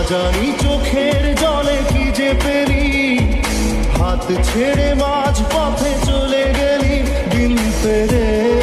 জানি চোখের জলে কি যে পেরি, হাত ছেড়ে মাঝ পথে চলে গেলি দিন পেরে।